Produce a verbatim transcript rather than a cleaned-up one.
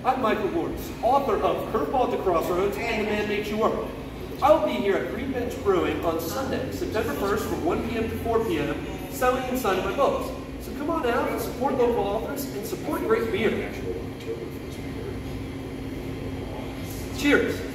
I'm Michael Gordon, author of Curveball at the Crossroads and The Man Makes You Work. I will be here at Green Bench Brewing on Sunday, September first from one p m to four p m selling and signing my books. So come on out and support local authors and support great beer. Cheers.